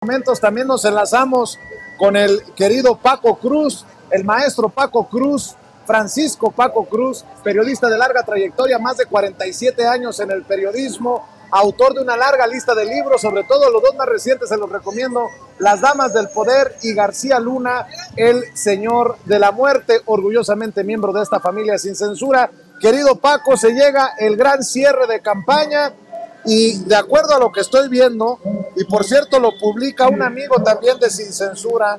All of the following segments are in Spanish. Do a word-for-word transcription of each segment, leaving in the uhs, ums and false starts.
momentos también nos enlazamos con el querido Paco Cruz, el maestro Paco Cruz, Francisco Paco Cruz, periodista de larga trayectoria, más de cuarenta y siete años en el periodismo, autor de una larga lista de libros, sobre todo los dos más recientes se los recomiendo, Las Damas del Poder y García Luna, el Señor de la Muerte, orgullosamente miembro de esta familia sin censura. Querido Paco, se llega el gran cierre de campaña y de acuerdo a lo que estoy viendo, y por cierto lo publica un amigo también de Sin Censura,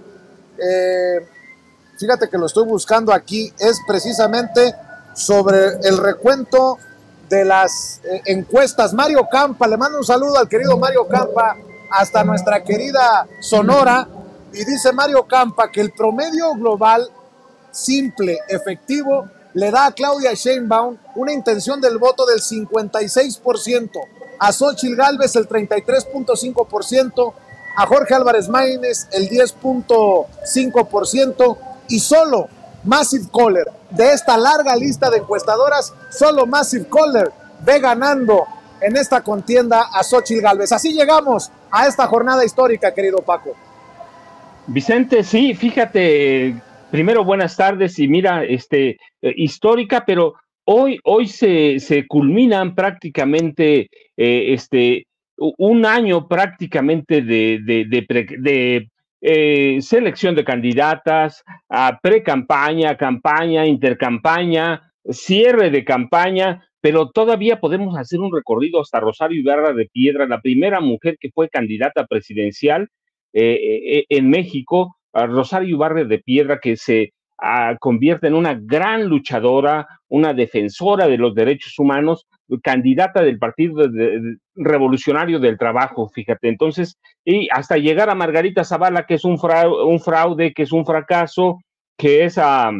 eh, fíjate que lo estoy buscando aquí, es precisamente sobre el recuento de las eh, encuestas. Mario Campa, le mando un saludo al querido Mario Campa, hasta nuestra querida Sonora, y dice Mario Campa que el promedio global simple, efectivo, le da a Claudia Sheinbaum una intención del voto del cincuenta y seis por ciento, a Xóchitl Gálvez el treinta y tres punto cinco por ciento, a Jorge Álvarez Maínez el diez punto cinco por ciento, y solo Massive Caller, de esta larga lista de encuestadoras, solo Massive Caller ve ganando en esta contienda a Xóchitl Gálvez. Así llegamos a esta jornada histórica, querido Paco. Vicente, sí, fíjate, primero buenas tardes y mira, este, eh, histórica, pero hoy, hoy se, se culminan prácticamente, eh, este, un año prácticamente de, de, de, pre, de eh, selección de candidatas, a pre-campaña, campaña, intercampaña, cierre de campaña, pero todavía podemos hacer un recorrido hasta Rosario Ibarra de Piedra, la primera mujer que fue candidata presidencial eh, eh, en México, a Rosario Ibarra de Piedra, que se uh, convierte en una gran luchadora, una defensora de los derechos humanos, candidata del Partido de, de, Revolucionario del Trabajo, fíjate. Entonces, y hasta llegar a Margarita Zavala, que es un fraude, un fraude que es un fracaso, que es uh,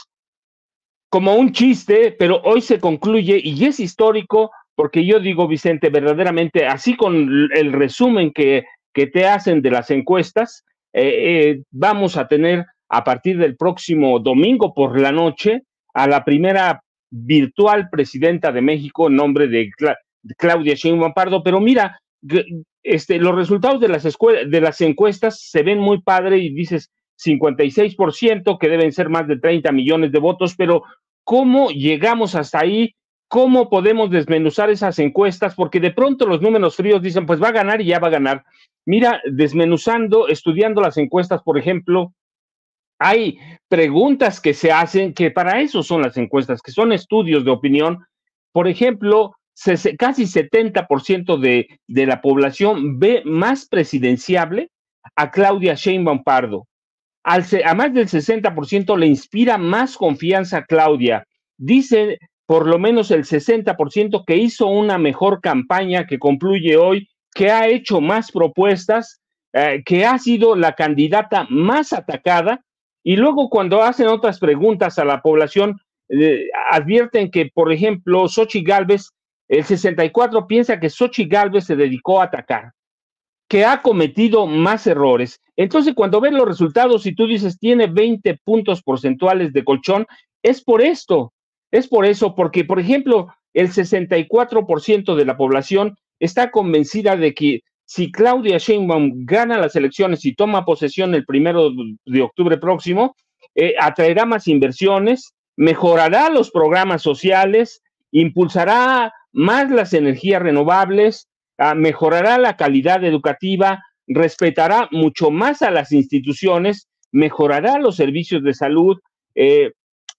como un chiste, pero hoy se concluye y es histórico, porque yo digo, Vicente, verdaderamente, así con el resumen que, que te hacen de las encuestas, eh, eh, vamos a tener a partir del próximo domingo por la noche a la primera virtual presidenta de México en nombre de, Cla de Claudia Sheinbaum Pardo. Pero mira, este, los resultados de las, de las encuestas se ven muy padre y dices cincuenta y seis por ciento, que deben ser más de treinta millones de votos, pero ¿cómo llegamos hasta ahí? ¿Cómo podemos desmenuzar esas encuestas? Porque de pronto los números fríos dicen, pues va a ganar y ya va a ganar. Mira, desmenuzando, estudiando las encuestas, por ejemplo, hay preguntas que se hacen, que para eso son las encuestas, que son estudios de opinión. Por ejemplo, se, casi setenta por ciento de, de la población ve más presidenciable a Claudia Sheinbaum Pardo. Al, a más del sesenta por ciento le inspira más confianza a Claudia. Dice por lo menos el sesenta por ciento que hizo una mejor campaña, que concluye hoy, que ha hecho más propuestas, eh, que ha sido la candidata más atacada. Y luego cuando hacen otras preguntas a la población, eh, advierten que, por ejemplo, Xóchitl Gálvez, el sesenta y cuatro por ciento piensa que Xóchitl Gálvez se dedicó a atacar, que ha cometido más errores. Entonces, cuando ves los resultados y tú dices tiene veinte puntos porcentuales de colchón, es por esto, es por eso, porque, por ejemplo, el sesenta y cuatro por ciento de la población está convencida de que si Claudia Sheinbaum gana las elecciones y toma posesión el primero de octubre próximo, eh, atraerá más inversiones, mejorará los programas sociales, impulsará más las energías renovables, Uh, mejorará la calidad educativa, respetará mucho más a las instituciones, mejorará los servicios de salud, eh,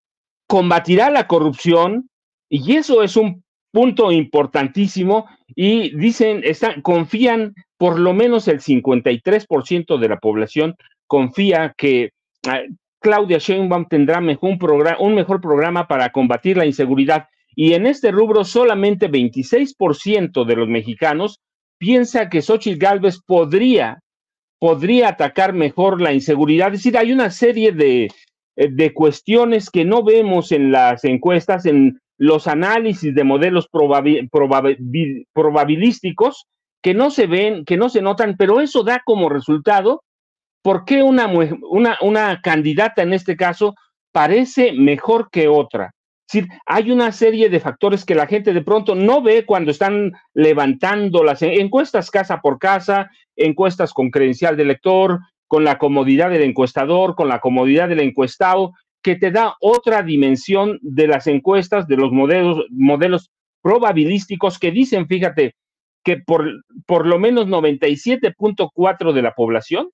combatirá la corrupción, y eso es un punto importantísimo. Y dicen, están, confían, por lo menos el cincuenta y tres por ciento de la población confía que uh, Claudia Sheinbaum tendrá mejor un, programa, un mejor programa para combatir la inseguridad. Y en este rubro solamente veintiséis por ciento de los mexicanos piensa que Xóchitl Gálvez podría, podría atacar mejor la inseguridad. Es decir, hay una serie de, de cuestiones que no vemos en las encuestas, en los análisis de modelos probabil, probabil, probabilísticos, que no se ven, que no se notan, pero eso da como resultado por qué una, una, una candidata en este caso parece mejor que otra. Es decir, hay una serie de factores que la gente de pronto no ve cuando están levantando las encuestas casa por casa, encuestas con credencial de lector, con la comodidad del encuestador, con la comodidad del encuestado, que te da otra dimensión de las encuestas, de los modelos, modelos probabilísticos que dicen, fíjate, que por, por lo menos noventa y siete punto cuatro de la población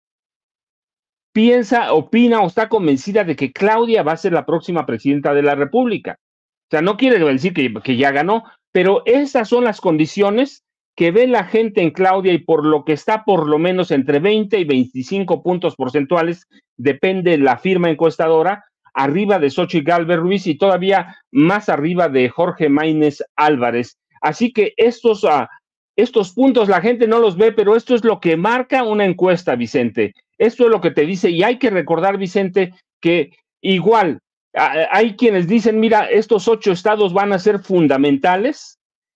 piensa, opina o está convencida de que Claudia va a ser la próxima presidenta de la República. O sea, no quiere decir que, que ya ganó, pero esas son las condiciones que ve la gente en Claudia, y por lo que está por lo menos entre veinte y veinticinco puntos porcentuales, depende la firma encuestadora, arriba de Xochitl Gálvez Ruiz y todavía más arriba de Jorge Maínez Álvarez. Así que estos, uh, estos puntos la gente no los ve, pero esto es lo que marca una encuesta, Vicente. Esto es lo que te dice, y hay que recordar, Vicente, que igual uh, hay quienes dicen, mira, estos ocho estados van a ser fundamentales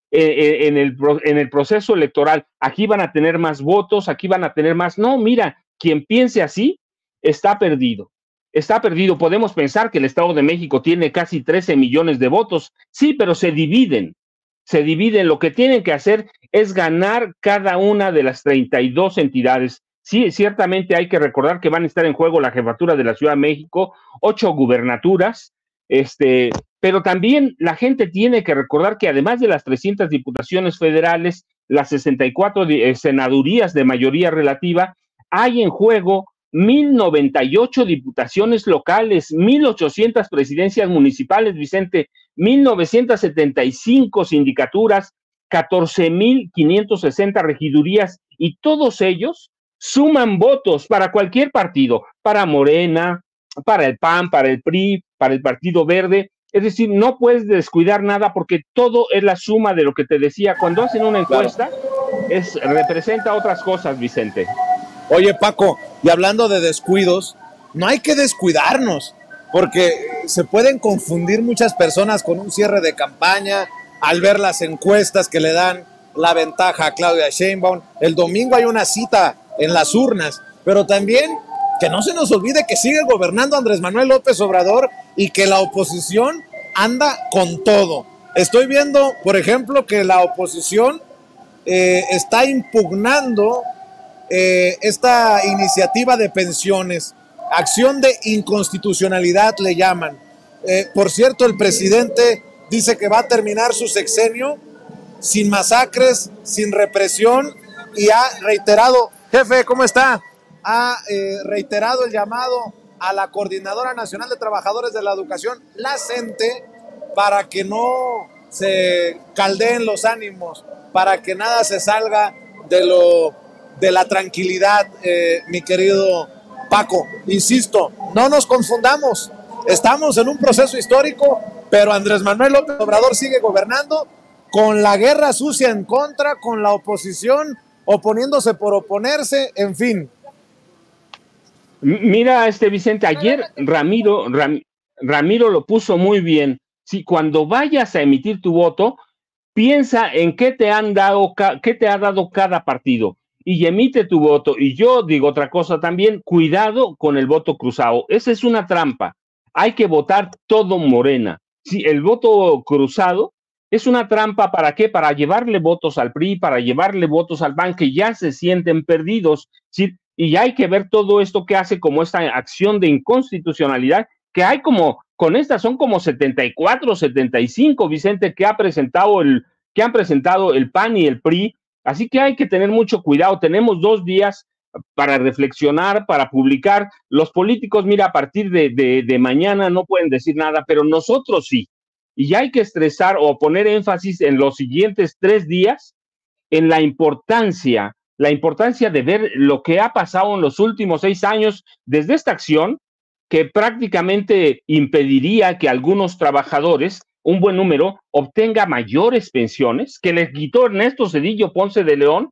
en el, en el proceso electoral, aquí van a tener más votos, aquí van a tener más. No, mira, quien piense así está perdido, está perdido. Podemos pensar que el Estado de México tiene casi trece millones de votos, sí, pero se dividen, se dividen. Lo que tienen que hacer es ganar cada una de las treinta y dos entidades. Sí, ciertamente hay que recordar que van a estar en juego la jefatura de la Ciudad de México, ocho gubernaturas, este... pero también la gente tiene que recordar que además de las trescientas diputaciones federales, las sesenta y cuatro senadurías de mayoría relativa, hay en juego mil noventa y ocho diputaciones locales, mil ochocientas presidencias municipales, Vicente, mil novecientas setenta y cinco sindicaturas, catorce mil quinientas sesenta regidurías, y todos ellos suman votos para cualquier partido, para Morena, para el P A N, para el P R I, para el Partido Verde. Es decir, no puedes descuidar nada porque todo es la suma de lo que te decía. Cuando hacen una encuesta, claro, es, representa otras cosas, Vicente. Oye, Paco, y hablando de descuidos, no hay que descuidarnos, porque se pueden confundir muchas personas con un cierre de campaña al ver las encuestas que le dan la ventaja a Claudia Sheinbaum. El domingo hay una cita en las urnas, pero también que no se nos olvide que sigue gobernando Andrés Manuel López Obrador y que la oposición anda con todo. Estoy viendo, por ejemplo, que la oposición eh, está impugnando eh, esta iniciativa de pensiones, acción de inconstitucionalidad le llaman. Eh, por cierto, el presidente dice que va a terminar su sexenio sin masacres, sin represión, y ha reiterado, jefe, ¿cómo está? Ha eh, reiterado el llamado a la Coordinadora Nacional de Trabajadores de la Educación, la CENTE, para que no se caldeen los ánimos, para que nada se salga de, lo, de la tranquilidad, eh, mi querido Paco. Insisto, no nos confundamos, estamos en un proceso histórico, pero Andrés Manuel López Obrador sigue gobernando con la guerra sucia en contra, con la oposición oponiéndose por oponerse, en fin. Mira, este Vicente, ayer Ramiro, Ram, Ramiro lo puso muy bien. Si cuando vayas a emitir tu voto, piensa en qué te han dado, qué te ha dado cada partido y emite tu voto. Y yo digo otra cosa también, cuidado con el voto cruzado. Esa es una trampa. Hay que votar todo Morena. Si el voto cruzado es una trampa, ¿para qué? Para llevarle votos al P R I, para llevarle votos al P A N, que ya se sienten perdidos. ¿Sí? Y hay que ver todo esto que hace como esta acción de inconstitucionalidad, que hay como, con estas son como setenta y cuatro, setenta y cinco, Vicente, que ha presentado el, que han presentado el P A N y el P R I. Así que hay que tener mucho cuidado. Tenemos dos días para reflexionar, para publicar. Los políticos, mira, a partir de, de, de mañana no pueden decir nada, pero nosotros sí. Y hay que estresar o poner énfasis en los siguientes tres días en la importancia, la importancia de ver lo que ha pasado en los últimos seis años desde esta acción que prácticamente impediría que algunos trabajadores, un buen número, obtenga mayores pensiones, que les quitó Ernesto Zedillo Ponce de León,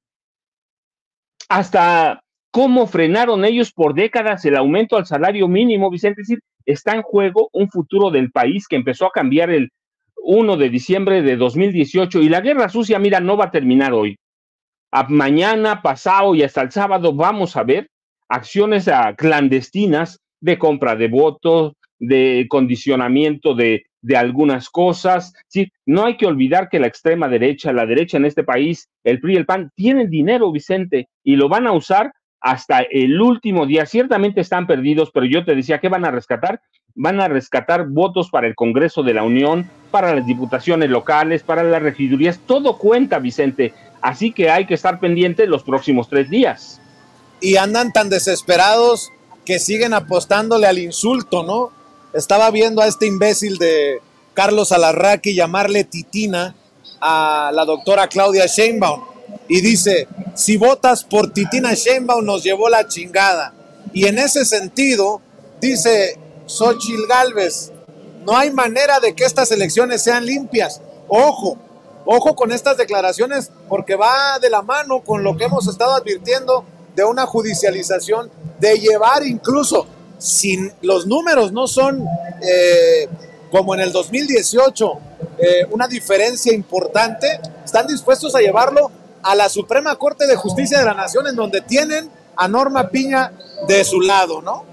hasta cómo frenaron ellos por décadas el aumento al salario mínimo, Vicente. Es decir, está en juego un futuro del país que empezó a cambiar el primero de diciembre de dos mil dieciocho, y la guerra sucia, mira, no va a terminar hoy. A mañana, pasado y hasta el sábado vamos a ver acciones a, clandestinas de compra de votos, de condicionamiento de, de algunas cosas. Sí, no hay que olvidar que la extrema derecha, la derecha en este país, el P R I y el P A N, tienen dinero, Vicente, y lo van a usar hasta el último día. Ciertamente están perdidos, pero yo te decía, ¿qué van a rescatar? Van a rescatar votos para el Congreso de la Unión, para las diputaciones locales, para las regidurías. Todo cuenta, Vicente. Así que hay que estar pendiente los próximos tres días. Y andan tan desesperados que siguen apostándole al insulto, ¿no? Estaba viendo a este imbécil de Carlos Alarraqui llamarle titina a la doctora Claudia Sheinbaum. Y dice, si votas por Titina Sheinbaum nos llevó la chingada. Y en ese sentido, dice Xóchitl Gálvez, no hay manera de que estas elecciones sean limpias. Ojo, ojo con estas declaraciones, porque va de la mano con lo que hemos estado advirtiendo de una judicialización, de llevar incluso, si los números no son eh, como en el dos mil dieciocho, eh, una diferencia importante, están dispuestos a llevarlo a la Suprema Corte de Justicia de la Nación, en donde tienen a Norma Piña de su lado, ¿no?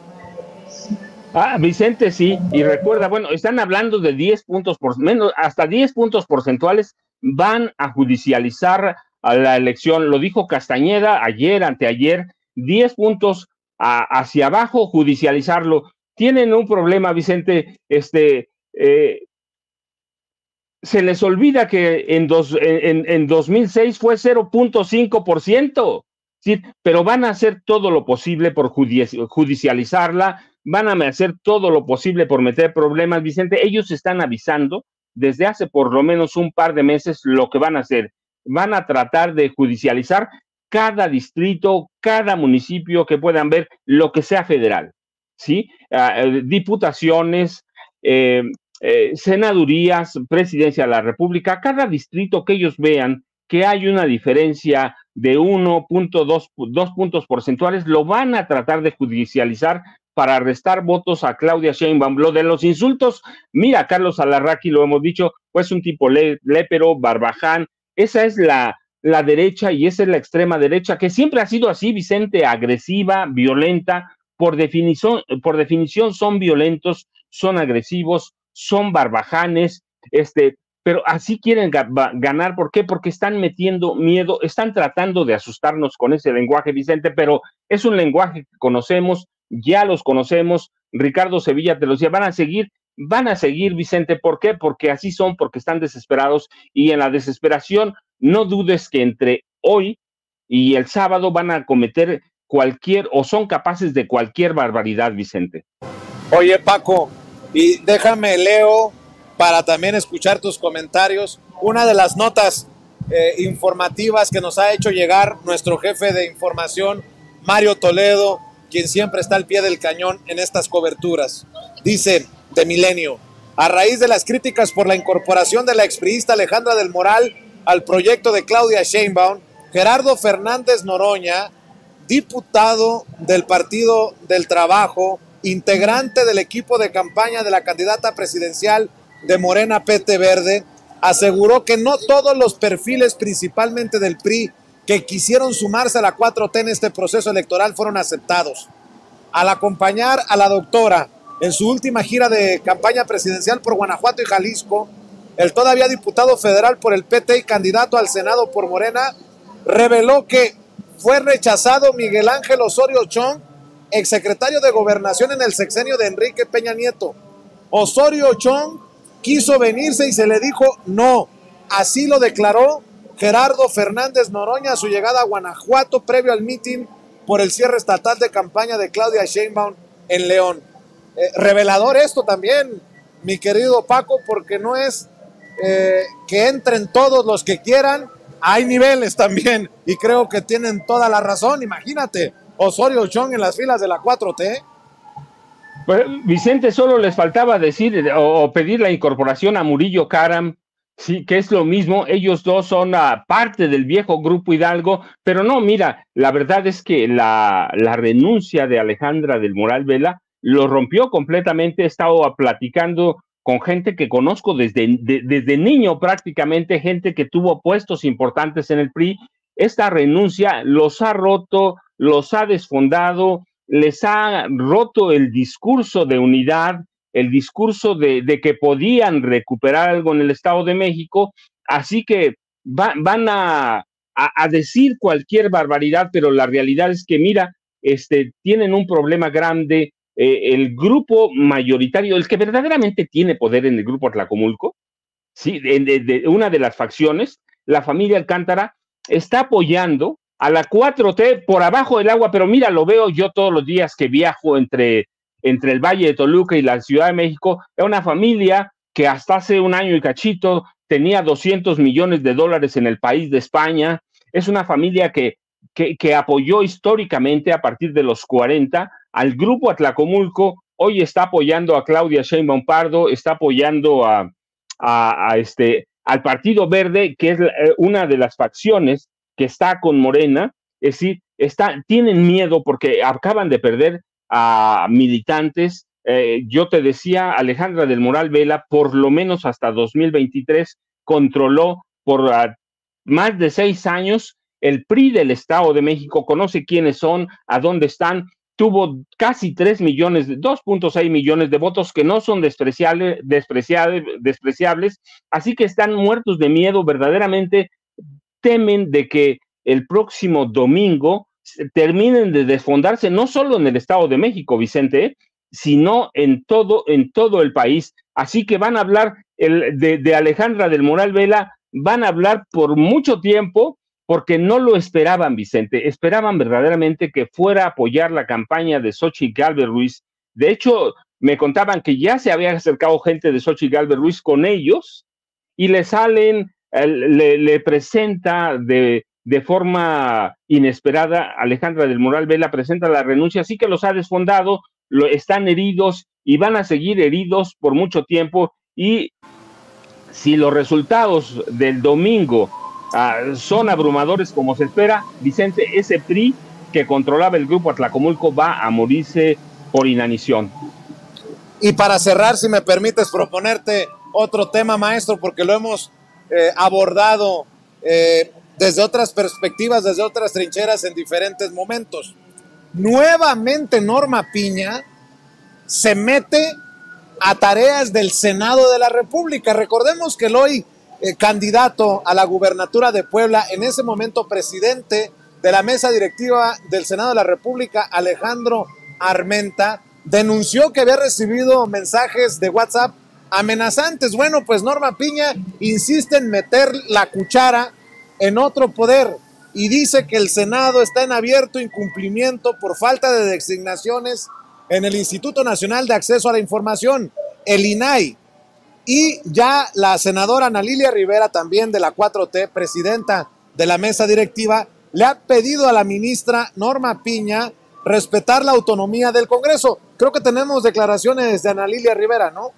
Ah, Vicente, sí, y recuerda, bueno, están hablando de diez puntos por menos, hasta diez puntos porcentuales van a judicializar a la elección, lo dijo Castañeda ayer, anteayer, diez puntos a, hacia abajo, judicializarlo. Tienen un problema, Vicente, este, eh, se les olvida que en, dos, en, en dos mil seis fue cero punto cinco por ciento, ¿sí? Pero van a hacer todo lo posible por judicializarla, van a hacer todo lo posible por meter problemas, Vicente. Ellos están avisando desde hace por lo menos un par de meses lo que van a hacer. Van a tratar de judicializar cada distrito, cada municipio que puedan ver, lo que sea federal, ¿sí? Uh, diputaciones, eh, eh, senadurías, presidencia de la República, cada distrito que ellos vean que hay una diferencia de uno punto dos puntos porcentuales, lo van a tratar de judicializar para restar votos a Claudia Sheinbaum. Lo de los insultos, mira, Carlos Alarraqui, lo hemos dicho, pues un tipo lépero, barbaján, esa es la, la derecha y esa es la extrema derecha, que siempre ha sido así, Vicente, agresiva, violenta, por definición, por definición son violentos, son agresivos, son barbajanes, este, pero así quieren ga ganar. ¿Por qué? Porque están metiendo miedo, están tratando de asustarnos con ese lenguaje, Vicente, pero es un lenguaje que conocemos, ya los conocemos. Ricardo Sevilla te lo decía, van a seguir, van a seguir, Vicente. ¿Por qué? Porque así son, porque están desesperados, y en la desesperación no dudes que entre hoy y el sábado van a cometer cualquier, o son capaces de cualquier barbaridad, Vicente. Oye, Paco, y déjame leo para también escuchar tus comentarios una de las notas eh, informativas que nos ha hecho llegar nuestro jefe de información, Mario Toledo, quien siempre está al pie del cañón en estas coberturas. Dice, de Milenio, a raíz de las críticas por la incorporación de la expriista Alejandra del Moral al proyecto de Claudia Sheinbaum, Gerardo Fernández Noroña, diputado del Partido del Trabajo, integrante del equipo de campaña de la candidata presidencial de Morena P T Verde, aseguró que no todos los perfiles, principalmente del P R I, que quisieron sumarse a la cuatro T en este proceso electoral fueron aceptados. Al acompañar a la doctora en su última gira de campaña presidencial por Guanajuato y Jalisco, el todavía diputado federal por el P T y candidato al Senado por Morena reveló que fue rechazado Miguel Ángel Osorio Chong, exsecretario de Gobernación en el sexenio de Enrique Peña Nieto. Osorio Chong quiso venirse y se le dijo no. Así lo declaró Gerardo Fernández Noroña a su llegada a Guanajuato previo al mitin por el cierre estatal de campaña de Claudia Sheinbaum en León. Eh, revelador esto también, mi querido Paco, porque no es eh, que entren todos los que quieran, hay niveles también, y creo que tienen toda la razón. Imagínate, Osorio Chong en las filas de la cuatro T. Pues, Vicente, solo les faltaba decir o, o pedir la incorporación a Murillo Karam, sí, que es lo mismo. Ellos dos son uh, parte del viejo Grupo Hidalgo, pero no, mira, la verdad es que la, la renuncia de Alejandra del Moral Vela lo rompió completamente. He estado platicando con gente que conozco desde, de, desde niño prácticamente, gente que tuvo puestos importantes en el P R I. Esta renuncia los ha roto, los ha desfondado, les ha roto el discurso de unidad el discurso de, de que podían recuperar algo en el Estado de México, así que va, van a, a, a decir cualquier barbaridad, pero la realidad es que, mira, este, tienen un problema grande. Eh, el grupo mayoritario, el que verdaderamente tiene poder en el grupo Atlacomulco, sí, de, de, de una de las facciones, la familia Alcántara, está apoyando a la cuatro T por abajo del agua, pero mira, lo veo yo todos los días que viajo entre, entre el Valle de Toluca y la Ciudad de México. Es una familia que hasta hace un año y cachito tenía doscientos millones de dólares en el país de España. Es una familia que, que, que apoyó históricamente a partir de los cuarenta al grupo Atlacomulco. Hoy está apoyando a Claudia Sheinbaum Pardo, está apoyando a, a, a este, al Partido Verde, que es una de las facciones que está con Morena. Es decir, está, tienen miedo porque acaban de perder a militantes. Eh, yo te decía, Alejandra del Moral Vela, por lo menos hasta dos mil veintitrés, controló por uh, más de seis años el P R I del Estado de México, conoce quiénes son, a dónde están, tuvo casi tres millones, dos punto seis millones de votos que no son despreciables, despreciables, despreciables, así que están muertos de miedo, verdaderamente temen de que el próximo domingo terminen de desfondarse, no solo en el Estado de México, Vicente, sino en todo, en todo el país. Así que van a hablar el, de, de Alejandra del Moral Vela, van a hablar por mucho tiempo, porque no lo esperaban, Vicente, esperaban verdaderamente que fuera a apoyar la campaña de Xochitl Gálvez Ruiz. De hecho, me contaban que ya se había acercado gente de Xochitl Gálvez Ruiz con ellos y le salen, eh, le, le presenta de, de forma inesperada, Alejandra del Moral Vela presenta la renuncia, así que los ha desfondado, lo, están heridos y van a seguir heridos por mucho tiempo. Y si los resultados del domingo Uh, son abrumadores como se espera, Vicente, ese P R I que controlaba el grupo Atlacomulco va a morirse por inanición. Y para cerrar, si me permites proponerte otro tema, maestro, porque lo hemos eh, abordado eh, desde otras perspectivas, desde otras trincheras en diferentes momentos. Nuevamente Norma Piña se mete a tareas del Senado de la República. Recordemos que el hoy Eh, candidato a la gubernatura de Puebla, en ese momento presidente de la mesa directiva del Senado de la República, Alejandro Armenta, denunció que había recibido mensajes de WhatsApp amenazantes. Bueno, pues Norma Piña insiste en meter la cuchara en otro poder y dice que el Senado está en abierto incumplimiento por falta de designaciones en el Instituto Nacional de Acceso a la Información, el I N A I. Y ya la senadora Ana Lilia Rivera, también de la cuatro T, presidenta de la mesa directiva, le ha pedido a la ministra Norma Piña respetar la autonomía del Congreso. Creo que tenemos declaraciones de Ana Lilia Rivera, ¿no?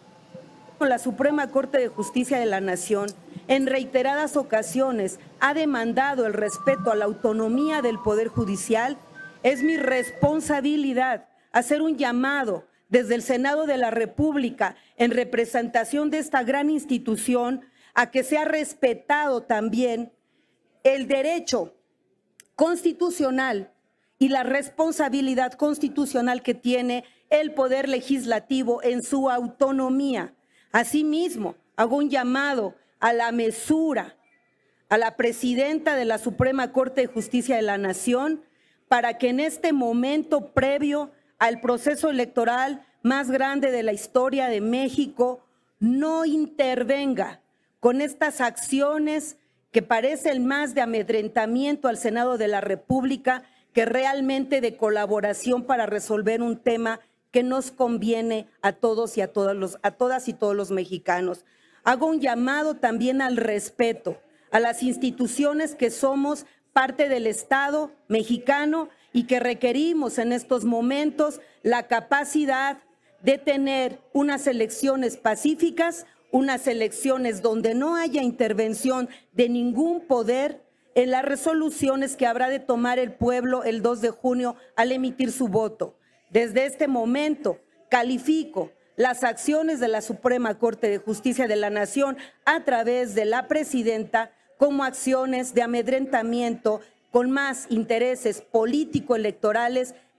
La Suprema Corte de Justicia de la Nación en reiteradas ocasiones ha demandado el respeto a la autonomía del Poder Judicial. Es mi responsabilidad hacer un llamado desde el Senado de la República, en representación de esta gran institución, a que sea respetado también el derecho constitucional y la responsabilidad constitucional que tiene el Poder Legislativo en su autonomía. Asimismo, hago un llamado a la mesura, a la presidenta de la Suprema Corte de Justicia de la Nación, para que en este momento previo al proceso electoral más grande de la historia de México, no intervenga con estas acciones que parecen más de amedrentamiento al Senado de la República que realmente de colaboración para resolver un tema que nos conviene a todos y a, todos los, a todas y todos los mexicanos. Hago un llamado también al respeto a las instituciones que somos parte del Estado mexicano y que requerimos en estos momentos la capacidad de tener unas elecciones pacíficas, unas elecciones donde no haya intervención de ningún poder en las resoluciones que habrá de tomar el pueblo el dos de junio al emitir su voto. Desde este momento califico las acciones de la Suprema Corte de Justicia de la Nación a través de la presidenta como acciones de amedrentamiento con más intereses político-electorales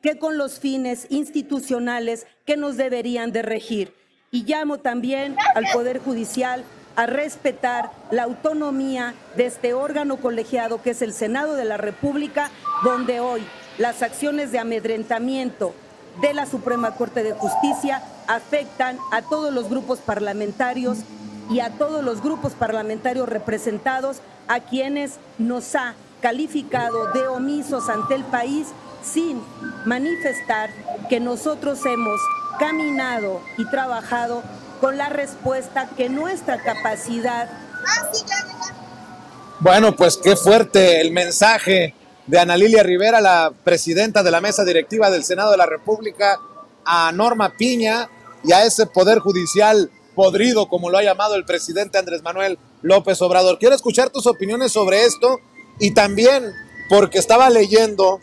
que con los fines institucionales que nos deberían de regir. Y llamo también al Poder Judicial a respetar la autonomía de este órgano colegiado que es el Senado de la República, donde hoy las acciones de amedrentamiento de la Suprema Corte de Justicia afectan a todos los grupos parlamentarios y a todos los grupos parlamentarios representados, a quienes nos ha calificado de omisos ante el país sin manifestar que nosotros hemos caminado y trabajado con la respuesta que nuestra capacidad. Bueno, pues qué fuerte el mensaje de Ana Lilia Rivera, la presidenta de la mesa directiva del Senado de la República, a Norma Piña y a ese poder judicial podrido, como lo ha llamado el presidente Andrés Manuel López Obrador. Quiero escuchar tus opiniones sobre esto y también porque estaba leyendo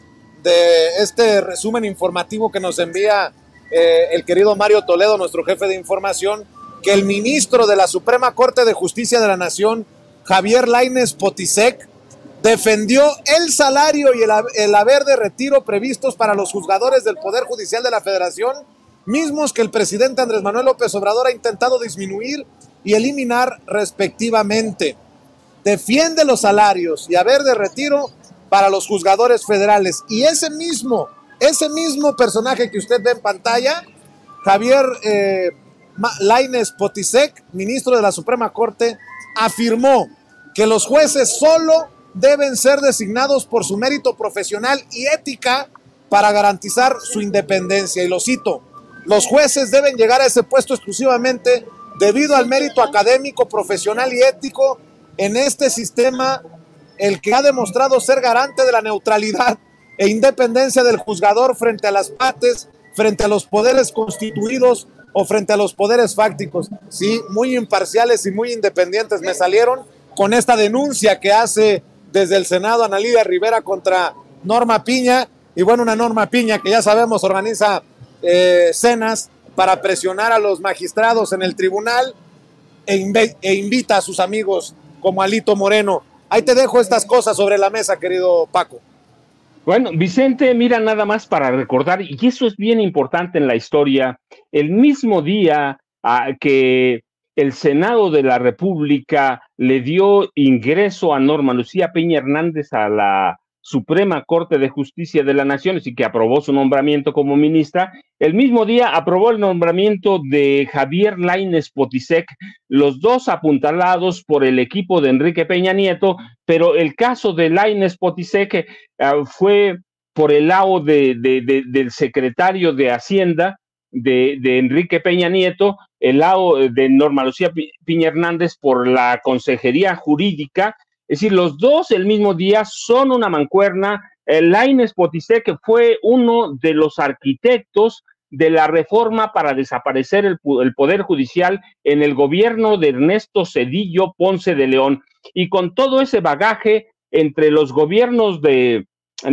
de este resumen informativo que nos envía eh, el querido Mario Toledo, nuestro jefe de información, que el ministro de la Suprema Corte de Justicia de la Nación, Javier Lainez Potisek, defendió el salario y el, el haber de retiro previstos para los juzgadores del Poder Judicial de la Federación, mismos que el presidente Andrés Manuel López Obrador ha intentado disminuir y eliminar respectivamente. Defiende los salarios y haber de retiro para los juzgadores federales. Y ese mismo, ese mismo personaje que usted ve en pantalla, Javier eh, Lainez Potisek, ministro de la Suprema Corte, afirmó que los jueces solo deben ser designados por su mérito profesional y ética para garantizar su independencia. Y lo cito: los jueces deben llegar a ese puesto exclusivamente debido al mérito académico, profesional y ético en este sistema, el que ha demostrado ser garante de la neutralidad e independencia del juzgador frente a las partes, frente a los poderes constituidos o frente a los poderes fácticos. Sí, muy imparciales y muy independientes me salieron con esta denuncia que hace desde el Senado Ana Lilia Rivera contra Norma Piña. Y bueno, una Norma Piña que ya sabemos organiza eh, cenas para presionar a los magistrados en el tribunal e, inv- e invita a sus amigos como Alito Moreno. Ahí te dejo estas cosas sobre la mesa, querido Paco. Bueno, Vicente, mira, nada más para recordar, y eso es bien importante en la historia, el mismo día ah, que el Senado de la República le dio ingreso a Norma Lucía Piña Hernández a la Suprema Corte de Justicia de la Nación y que aprobó su nombramiento como ministra, el mismo día aprobó el nombramiento de Javier Lainez Potisek, los dos apuntalados por el equipo de Enrique Peña Nieto, pero el caso de Lainez Potisek uh, fue por el lado de, de, de, del secretario de Hacienda de, de Enrique Peña Nieto, el lado de Norma Lucía Piña Hernández por la Consejería Jurídica. Es decir, los dos el mismo día son una mancuerna. El Lainez Potisek fue uno de los arquitectos de la reforma para desaparecer el, el Poder Judicial en el gobierno de Ernesto Zedillo Ponce de León. Y con todo ese bagaje entre los gobiernos de,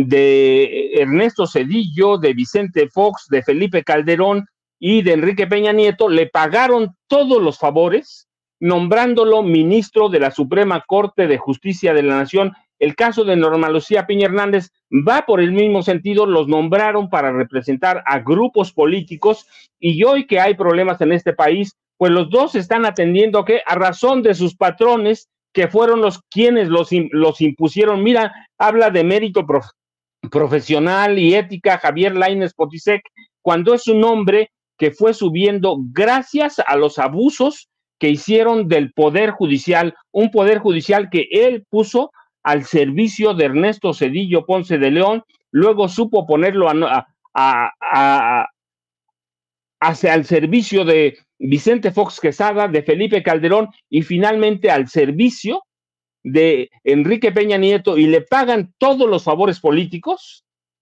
de Ernesto Zedillo, de Vicente Fox, de Felipe Calderón y de Enrique Peña Nieto, le pagaron todos los favores, nombrándolo ministro de la Suprema Corte de Justicia de la Nación. El caso de Norma Lucía Piña Hernández va por el mismo sentido, los nombraron para representar a grupos políticos y hoy que hay problemas en este país, pues los dos están atendiendo que a razón de sus patrones, que fueron los quienes los, los impusieron. Mira, habla de mérito prof, profesional y ética Javier Lainez Potisek, cuando es un hombre que fue subiendo gracias a los abusos que hicieron del Poder Judicial, un Poder Judicial que él puso al servicio de Ernesto Zedillo Ponce de León, luego supo ponerlo a, a, a, a, hacia el servicio de Vicente Fox Quesada, de Felipe Calderón y finalmente al servicio de Enrique Peña Nieto, y le pagan todos los favores políticos,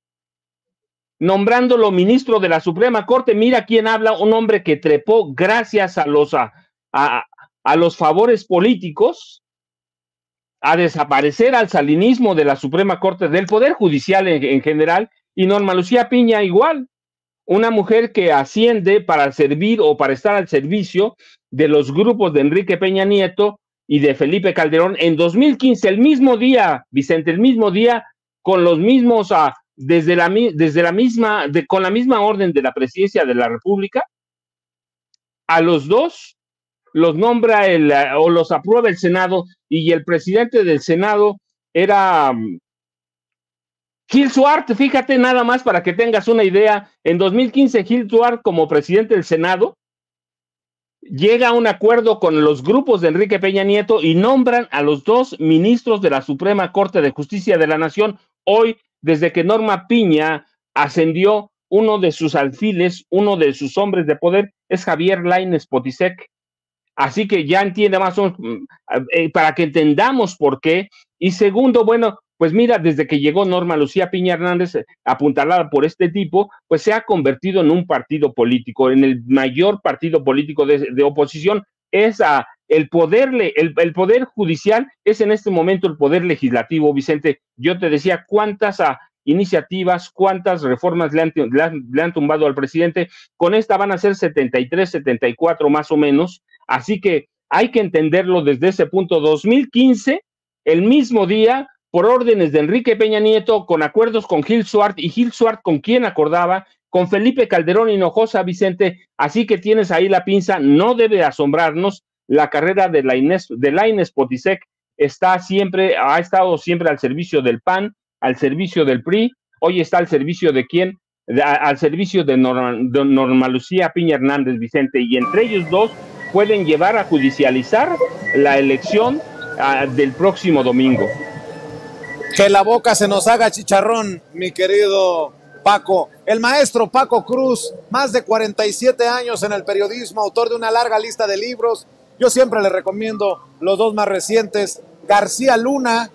nombrándolo ministro de la Suprema Corte. Mira quién habla, un hombre que trepó gracias a los... A, A, a los favores políticos, a desaparecer al salinismo de la Suprema Corte, del Poder Judicial en, en general, y Norma Lucía Piña igual, una mujer que asciende para servir o para estar al servicio de los grupos de Enrique Peña Nieto y de Felipe Calderón en dos mil quince, el mismo día, Vicente, el mismo día, con los mismos uh, desde la, desde la misma, de, con la misma orden de la presidencia de la República, a los dos los nombra el, o los aprueba el Senado, y el presidente del Senado era um, Gil Suart. Fíjate nada más para que tengas una idea. En dos mil quince, Gil Suart, como presidente del Senado, llega a un acuerdo con los grupos de Enrique Peña Nieto y nombran a los dos ministros de la Suprema Corte de Justicia de la Nación. Hoy, desde que Norma Piña ascendió, uno de sus alfiles, uno de sus hombres de poder es Javier Lainez Potisek. Así que ya entiende más o menos, eh, para que entendamos por qué. Y segundo, bueno, pues mira, desde que llegó Norma Lucía Piña Hernández, apuntalada por este tipo, pues se ha convertido en un partido político, en el mayor partido político de, de oposición. Es a, el, poder, el, el poder judicial es en este momento el poder legislativo, Vicente. Yo te decía cuántas a, iniciativas, cuántas reformas le han, le, han, le han tumbado al presidente. Con esta van a ser setenta y tres, setenta y cuatro más o menos. Así que hay que entenderlo desde ese punto. dos mil quince, el mismo día, por órdenes de Enrique Peña Nieto, con acuerdos con Gil Suart, y Gil Suart con quien acordaba, con Felipe Calderón Hinojosa, Vicente. Así que tienes ahí la pinza. No debe asombrarnos la carrera de Lainez, de Lainez Potisek. Está siempre, ha estado siempre al servicio del P A N, al servicio del P R I. Hoy está al servicio de quién, de, a, al servicio de, Norma, de Norma Lucía Piña Hernández, Vicente, y entre ellos dos pueden llevar a judicializar la elección uh, del próximo domingo. Que la boca se nos haga chicharrón, mi querido Paco. El maestro Paco Cruz, más de cuarenta y siete años en el periodismo, autor de una larga lista de libros. Yo siempre le recomiendo los dos más recientes. García Luna,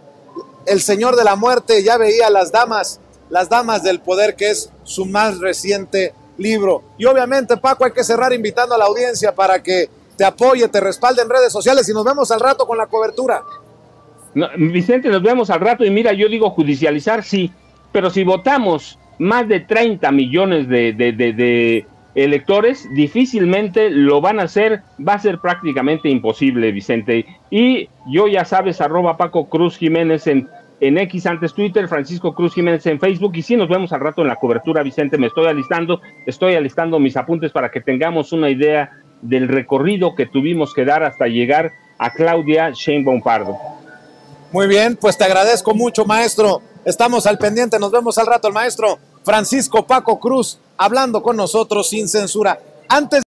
El Señor de la Muerte, ya veía las damas, las damas del poder, que es su más reciente libro. Y obviamente, Paco, hay que cerrar invitando a la audiencia para que te apoye, te respalde en redes sociales, y nos vemos al rato con la cobertura. No, Vicente, nos vemos al rato. Y mira, yo digo judicializar, sí, pero si votamos más de treinta millones de, de, de, de electores, difícilmente lo van a hacer. Va a ser prácticamente imposible, Vicente. Y yo, ya sabes, arroba Paco Cruz Jiménez en en X, antes Twitter, Francisco Cruz Jiménez en Facebook, y sí, nos vemos al rato en la cobertura, Vicente. Me estoy alistando, estoy alistando mis apuntes para que tengamos una idea del recorrido que tuvimos que dar hasta llegar a Claudia Sheinbaum Pardo. Muy bien, pues te agradezco mucho, maestro. Estamos al pendiente, nos vemos al rato. El maestro Francisco Paco Cruz hablando con nosotros sin censura. Antes